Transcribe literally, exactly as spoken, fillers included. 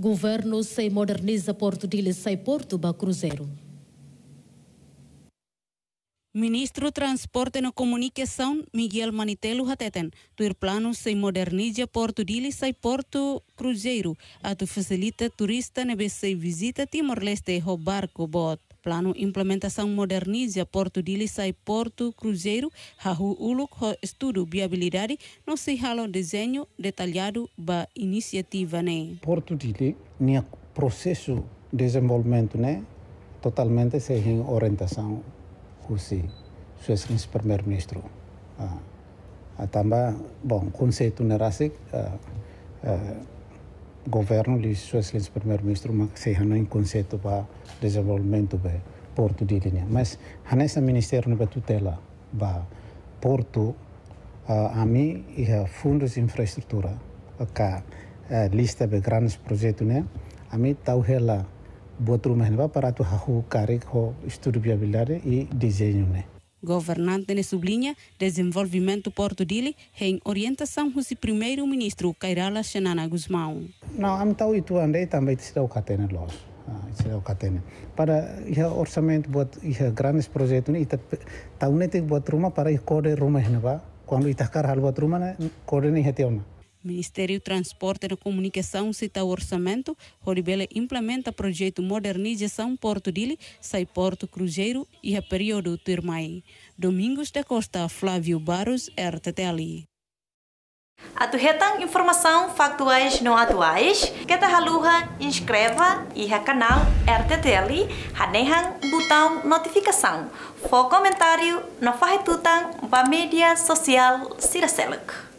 Governo se moderniza Porto de Ilha sai Porto ba Cruzeiro. Ministro Transporte e Comunicação Miguel Manitelo Hateten, do plano se moderniza Porto de Ilha sai Porto Cruzeiro, a tu facilita turista nebe se visita Timor-Leste ho barco bot. Plano implementação moderniza Porto de Ilha sai Porto Cruzeiro, hahu uluk ho estudo viabilidade, no se halo desenho detalhado ba iniciativa né. Porto de Ilha, nia processo de desenvolvimento né, totalmente sem orientação o se seu excelência primeiro-ministro. Ah, ah, também, bom, conceito nerasik, ah, ah, governo de seu excelência primeiro-ministro, mas se há um conceito para desenvolvimento de Porto de Ilha. Mas nesse ministério não tutela para Porto, ah, a mim e a fundos de infraestrutura, a lista de grandes projetos né, a mim tau ela buat rumah ni para tu hahu karik ho estudo viabilidade e desenho né. Governante ne sublinha desenvolvimento Porto de Ilha em orientação do primeiro-ministro Kairala Xanana Guzmão. Não, am tau itu andei também se dá o catena los. Ah, se dá o catena. Para ia orçamento buat ia grandes projetos ni ita tau nete buat rumah para kode rumah ni ba. Quando itakar hal buat rumah na kode ni hetiona. Ministério Transporte e Comunicação cita o orçamento, Horibele implementa projeto Modernização Porto de Ilha, sai Porto Cruzeiro e a período Turmai. Domingos da Costa, Flávio Barros, R T T L. Atuhetang informação factuais não atuais, que ta haluha inscreva e a canal R T T L, hanehang botão notificação. For comentário, não faz tutang ba mídia social Siraseluk.